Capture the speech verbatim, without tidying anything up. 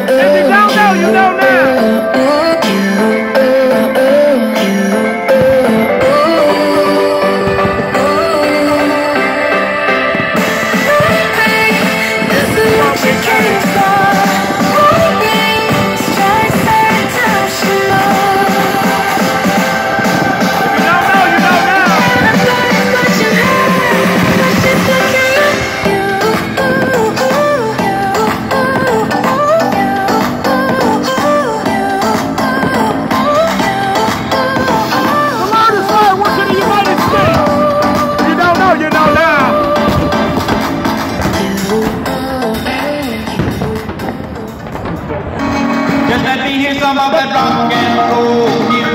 If you don't know, you know now. Some of that rock and roll.